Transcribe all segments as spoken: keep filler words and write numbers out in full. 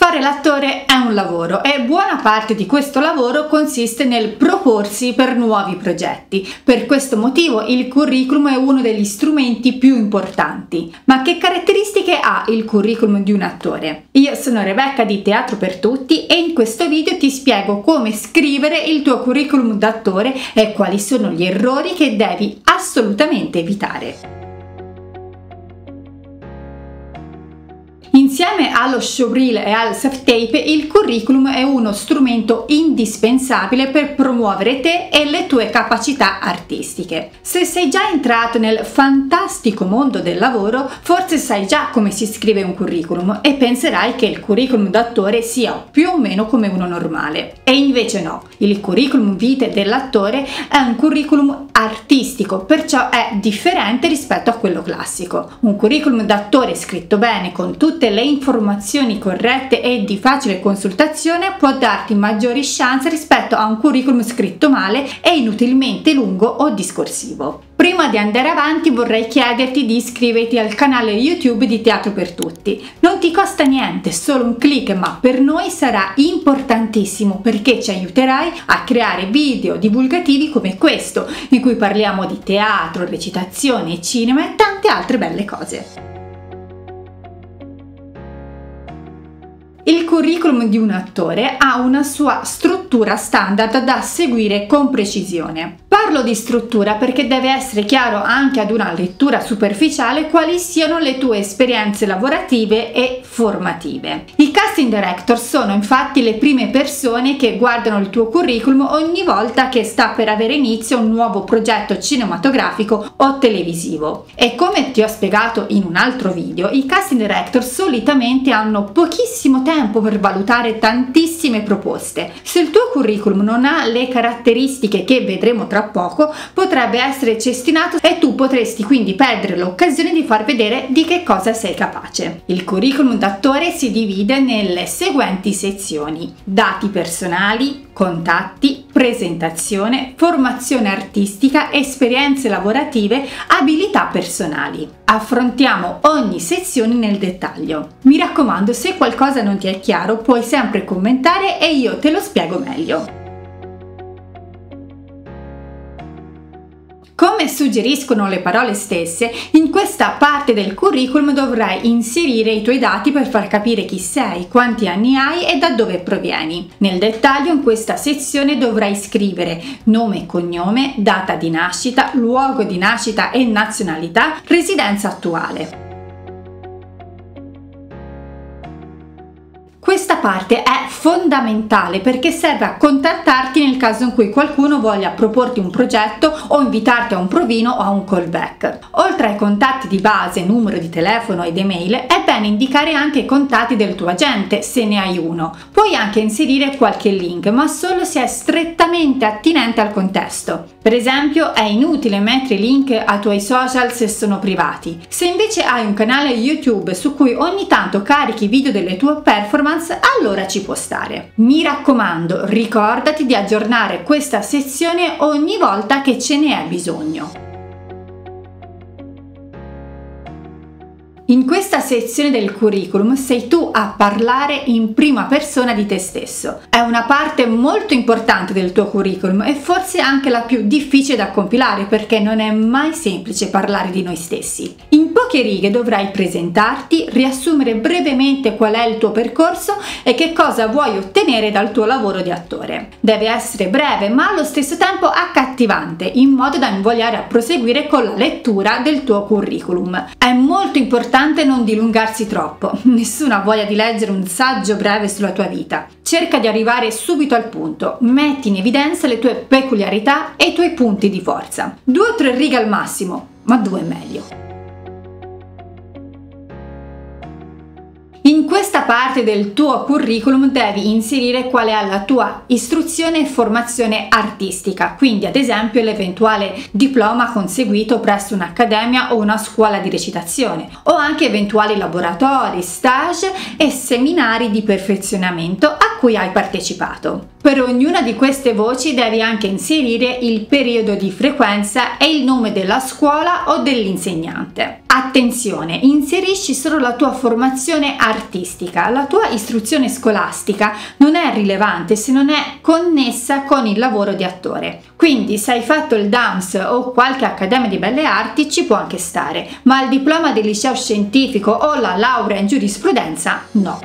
Fare l'attore è un lavoro e buona parte di questo lavoro consiste nel proporsi per nuovi progetti. Per questo motivo il curriculum è uno degli strumenti più importanti. Ma che caratteristiche ha il curriculum di un attore? Io sono Rebecca di Teatro per Tutti e in questo video ti spiego come scrivere il tuo curriculum d'attore e quali sono gli errori che devi assolutamente evitare. Insieme allo showreel e al self-tape, il curriculum è uno strumento indispensabile per promuovere te e le tue capacità artistiche. Se sei già entrato nel fantastico mondo del lavoro, forse sai già come si scrive un curriculum e penserai che il curriculum d'attore sia più o meno come uno normale. E invece no, il curriculum vitae dell'attore è un curriculum artistico, perciò è differente rispetto a quello classico. Un curriculum d'attore scritto bene con tutte le informazioni corrette e di facile consultazione può darti maggiori chance rispetto a un curriculum scritto male e inutilmente lungo o discorsivo. Prima di andare avanti vorrei chiederti di iscriverti al canale YouTube di Teatro per Tutti. Non ti costa niente, solo un click, ma per noi sarà importantissimo perché ci aiuterai a creare video divulgativi come questo, in cui parliamo di teatro, recitazione, cinema e tante altre belle cose. Il curriculum di un attore ha una sua struttura standard da seguire con precisione. Parlo di struttura perché deve essere chiaro anche ad una lettura superficiale quali siano le tue esperienze lavorative e formative. I casting director sono infatti le prime persone che guardano il tuo curriculum ogni volta che sta per avere inizio un nuovo progetto cinematografico o televisivo. E come ti ho spiegato in un altro video, i casting director solitamente hanno pochissimo tempo per valutare tantissime proposte. Se il tuo curriculum non ha le caratteristiche che vedremo tra poco, potrebbe essere cestinato e tu potresti quindi perdere l'occasione di far vedere di che cosa sei capace. Il curriculum d'attore si divide nelle seguenti sezioni: dati personali, contatti, presentazione, formazione artistica, esperienze lavorative, abilità personali. Affrontiamo ogni sezione nel dettaglio. Mi raccomando, se qualcosa non ti è chiaro, puoi sempre commentare e io te lo spiego meglio. Come suggeriscono le parole stesse, in questa parte del curriculum dovrai inserire i tuoi dati per far capire chi sei, quanti anni hai e da dove provieni. Nel dettaglio, in questa sezione dovrai scrivere nome e cognome, data di nascita, luogo di nascita e nazionalità, residenza attuale. Questa parte è fondamentale perché serve a contattarti nel caso in cui qualcuno voglia proporti un progetto o invitarti a un provino o a un callback. Oltre ai contatti di base, numero di telefono ed email, è bene indicare anche i contatti del tuo agente se ne hai uno. Puoi anche inserire qualche link, ma solo se è strettamente attinente al contesto. Per esempio, è inutile mettere link ai tuoi social se sono privati. Se invece hai un canale YouTube su cui ogni tanto carichi video delle tue performance, allora ci può stare. Mi raccomando, ricordati di aggiornare questa sezione ogni volta che ce ne è bisogno. In questa sezione del curriculum sei tu a parlare in prima persona di te stesso. È una parte molto importante del tuo curriculum e forse anche la più difficile da compilare perché non è mai semplice parlare di noi stessi. In poche righe dovrai presentarti, riassumere brevemente qual è il tuo percorso e che cosa vuoi ottenere dal tuo lavoro di attore. Deve essere breve ma allo stesso tempo accattivante, in modo da invogliare a proseguire con la lettura del tuo curriculum. È molto importante non dilungarsi troppo, nessuna voglia di leggere un saggio breve sulla tua vita. Cerca di arrivare subito al punto, metti in evidenza le tue peculiarità e i tuoi punti di forza. Due o tre righe al massimo, ma due è meglio. In questa parte del tuo curriculum devi inserire qual è la tua istruzione e formazione artistica, quindi ad esempio l'eventuale diploma conseguito presso un'accademia o una scuola di recitazione, o anche eventuali laboratori, stage e seminari di perfezionamento a cui hai partecipato. Per ognuna di queste voci devi anche inserire il periodo di frequenza e il nome della scuola o dell'insegnante. Attenzione, inserisci solo la tua formazione artistica, la tua istruzione scolastica non è rilevante se non è connessa con il lavoro di attore. Quindi se hai fatto il D A M S o qualche accademia di belle arti ci può anche stare, ma il diploma del liceo scientifico o la laurea in giurisprudenza no.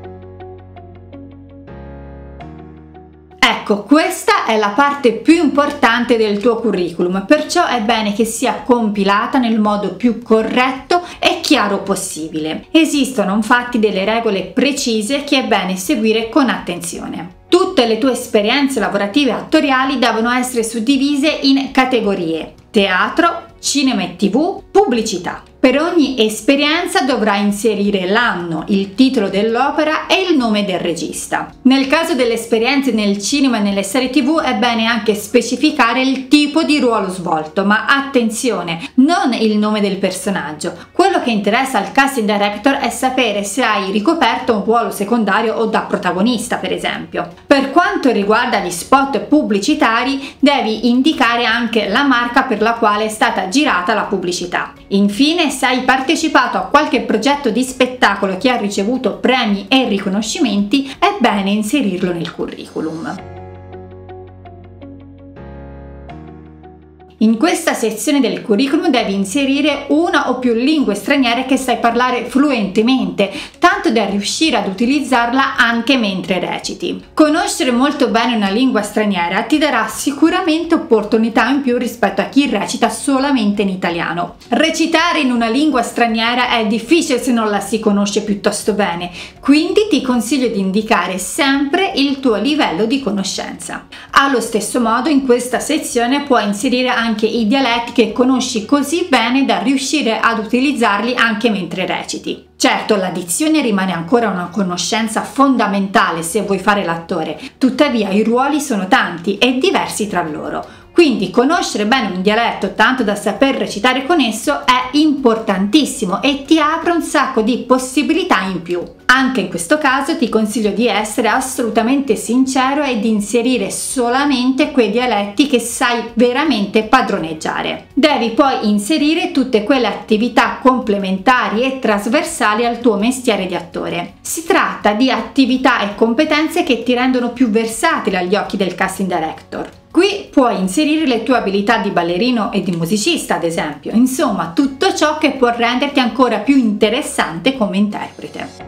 Ecco, questa è la parte più importante del tuo curriculum, perciò è bene che sia compilata nel modo più corretto e chiaro possibile. Esistono infatti delle regole precise che è bene seguire con attenzione. Tutte le tue esperienze lavorative attoriali devono essere suddivise in categorie: teatro, cinema e tivù, pubblicità. Per ogni esperienza dovrai inserire l'anno, il titolo dell'opera e il nome del regista. Nel caso delle esperienze nel cinema e nelle serie tivù è bene anche specificare il tipo di ruolo svolto, ma attenzione, non il nome del personaggio. Quello che interessa al casting director è sapere se hai ricoperto un ruolo secondario o da protagonista, per esempio. Per quanto riguarda gli spot pubblicitari, devi indicare anche la marca per la quale è stata girata la pubblicità. Infine, se hai partecipato a qualche progetto di spettacolo che ha ricevuto premi e riconoscimenti, è bene inserirlo nel curriculum. In questa sezione del curriculum devi inserire una o più lingue straniere che sai parlare fluentemente, tanto da riuscire ad utilizzarla anche mentre reciti. Conoscere molto bene una lingua straniera ti darà sicuramente opportunità in più rispetto a chi recita solamente in italiano. Recitare in una lingua straniera è difficile se non la si conosce piuttosto bene, quindi ti consiglio di indicare sempre il tuo livello di conoscenza. Allo stesso modo, in questa sezione puoi inserire anche anche i dialetti che conosci così bene da riuscire ad utilizzarli anche mentre reciti. Certo, la dizione rimane ancora una conoscenza fondamentale se vuoi fare l'attore, tuttavia i ruoli sono tanti e diversi tra loro. Quindi conoscere bene un dialetto tanto da saper recitare con esso è importantissimo e ti apre un sacco di possibilità in più. Anche in questo caso ti consiglio di essere assolutamente sincero e di inserire solamente quei dialetti che sai veramente padroneggiare. Devi poi inserire tutte quelle attività complementari e trasversali al tuo mestiere di attore. Si tratta di attività e competenze che ti rendono più versatile agli occhi del casting director. Qui puoi inserire le tue abilità di ballerino e di musicista, ad esempio, insomma tutto ciò che può renderti ancora più interessante come interprete.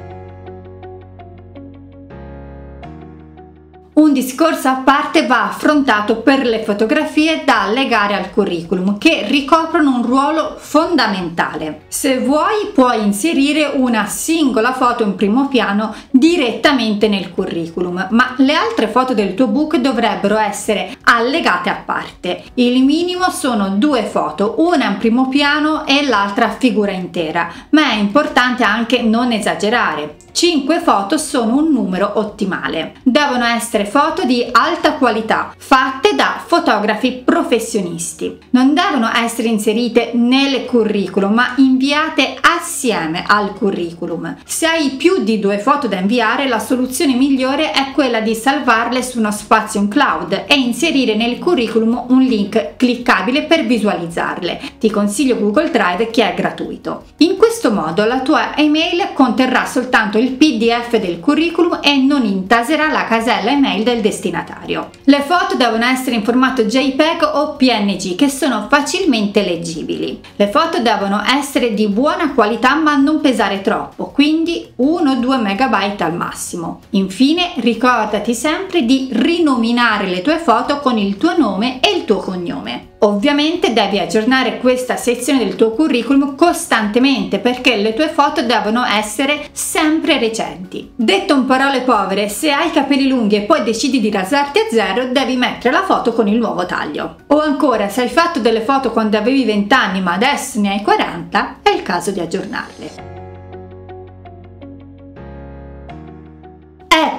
Un discorso a parte va affrontato per le fotografie da allegare al curriculum, che ricoprono un ruolo fondamentale. Se vuoi, puoi inserire una singola foto in primo piano direttamente nel curriculum, ma le altre foto del tuo book dovrebbero essere allegate a parte. Il minimo sono due foto, una in primo piano e l'altra a figura intera, ma è importante anche non esagerare. cinque foto sono un numero ottimale. Devono essere foto di alta qualità, fatte da fotografi professionisti. Non devono essere inserite nel curriculum, ma inviate assieme al curriculum. Se hai più di due foto da inviare, la soluzione migliore è quella di salvarle su uno spazio in cloud e inserire nel curriculum un link cliccabile per visualizzarle. Ti consiglio Google Drive, che è gratuito. In questo modo la tua email conterrà soltanto il P D F del curriculum e non intaserà la casella email del destinatario. Le foto devono essere in formato JPEG o P N G, che sono facilmente leggibili. Le foto devono essere di buona qualità ma non pesare troppo, quindi uno due megabyte al massimo. Infine, ricordati sempre di rinominare le tue foto con il tuo nome e il tuo cognome. Ovviamente devi aggiornare questa sezione del tuo curriculum costantemente, perché le tue foto devono essere sempre recenti. Detto in parole povere, se hai capelli lunghi e poi decidi di rasarti a zero, devi mettere la foto con il nuovo taglio. O ancora, se hai fatto delle foto quando avevi venti anni ma adesso ne hai quaranta, è il caso di aggiornarle. È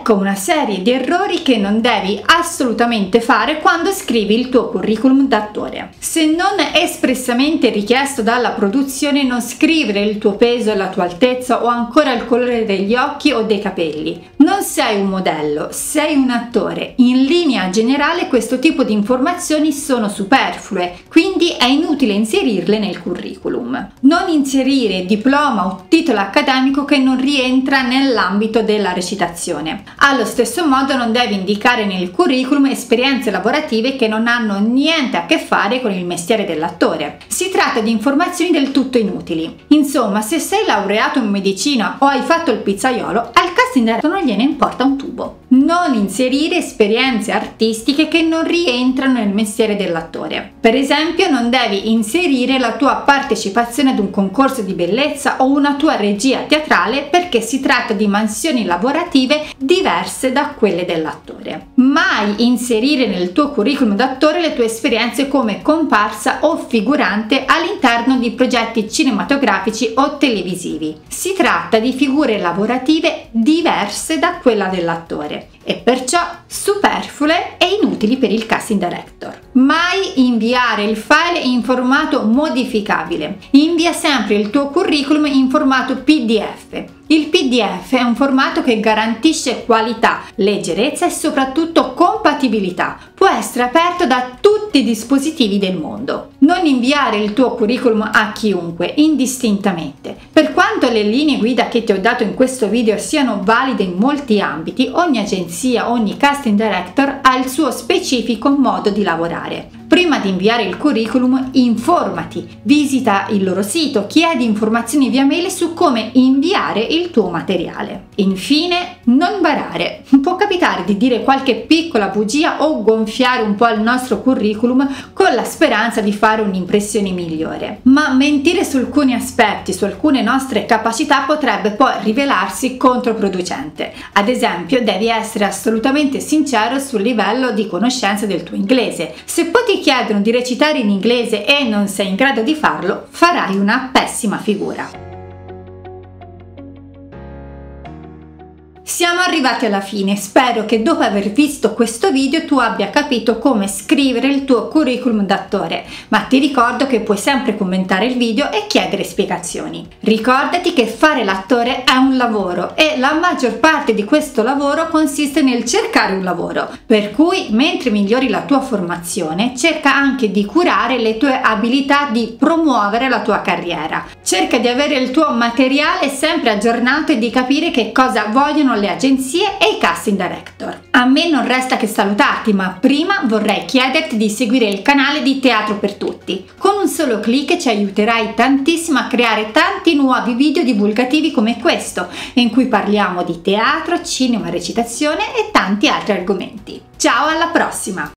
Ecco una serie di errori che non devi assolutamente fare quando scrivi il tuo curriculum d'attore. Se non espressamente richiesto dalla produzione, non scrivere il tuo peso, la tua altezza o ancora il colore degli occhi o dei capelli. Non sei un modello, sei un attore. In linea generale questo tipo di informazioni sono superflue, quindi è inutile inserirle nel curriculum. Non inserire diploma o titolo accademico che non rientra nell'ambito della recitazione. Allo stesso modo non devi indicare nel curriculum esperienze lavorative che non hanno niente a che fare con il mestiere dell'attore. Si tratta di informazioni del tutto inutili. Insomma, se sei laureato in medicina o hai fatto il pizzaiolo, al casting director non gliene importa un tubo. Non inserire esperienze artistiche che non rientrano nel mestiere dell'attore. Per esempio, non devi inserire la tua partecipazione ad un concorso di bellezza o una tua regia teatrale perché si tratta di mansioni lavorative diverse da quelle dell'attore. Mai inserire nel tuo curriculum d'attore le tue esperienze come comparsa o figurante all'interno di progetti cinematografici o televisivi. Si tratta di figure lavorative diverse da quella dell'attore e perciò superflue e inutili per il casting director. Mai inviare il file in formato modificabile. Invia sempre il tuo curriculum in formato P D F. Il P D F è un formato che garantisce qualità, leggerezza e soprattutto compatibilità. Può essere aperto da tutti i dispositivi del mondo. Non inviare il tuo curriculum a chiunque, indistintamente. Per quanto le linee guida che ti ho dato in questo video siano valide in molti ambiti, ogni agenzia, ogni casting director ha il suo specifico modo di lavorare. Prima di inviare il curriculum, informati, visita il loro sito, chiedi informazioni via mail su come inviare il tuo materiale. Infine, non barare. Può capitare di dire qualche piccola bugia o gonfiare un po' il nostro curriculum con la speranza di fare un'impressione migliore. Ma mentire su alcuni aspetti, su alcune nostre capacità potrebbe poi rivelarsi controproducente. Ad esempio, devi essere assolutamente sincero sul livello di conoscenza del tuo inglese. Se poi ti chiedono di recitare in inglese e non sei in grado di farlo, farai una pessima figura. Siamo arrivati alla fine, spero che dopo aver visto questo video tu abbia capito come scrivere il tuo curriculum d'attore, ma ti ricordo che puoi sempre commentare il video e chiedere spiegazioni. Ricordati che fare l'attore è un lavoro e la maggior parte di questo lavoro consiste nel cercare un lavoro, per cui mentre migliori la tua formazione cerca anche di curare le tue abilità di promuovere la tua carriera. Cerca di avere il tuo materiale sempre aggiornato e di capire che cosa vogliono le agenzie e i casting director. A me non resta che salutarti, ma prima vorrei chiederti di seguire il canale di Teatro per Tutti. Con un solo clic ci aiuterai tantissimo a creare tanti nuovi video divulgativi come questo, in cui parliamo di teatro, cinema, recitazione e tanti altri argomenti. Ciao, alla prossima!